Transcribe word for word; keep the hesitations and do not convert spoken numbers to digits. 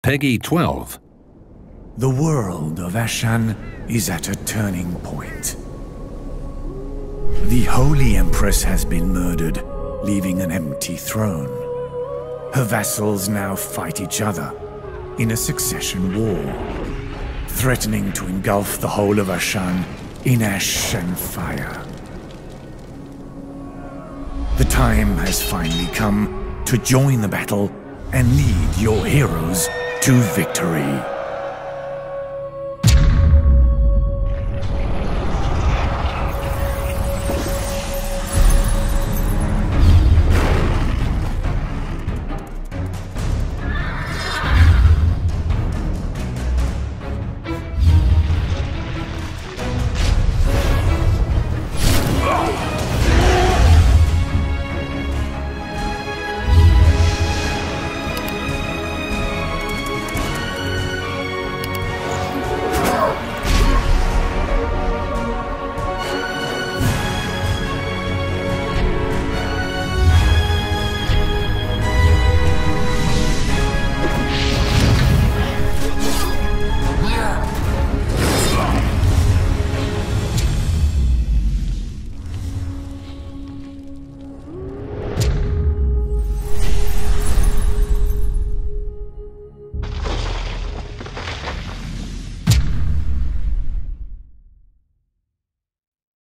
Peggy twelve. The world of Ashan is at a turning point. The Holy Empress has been murdered, leaving an empty throne. Her vassals now fight each other in a succession war, threatening to engulf the whole of Ashan in ash and fire. The time has finally come to join the battle and lead your heroes to victory.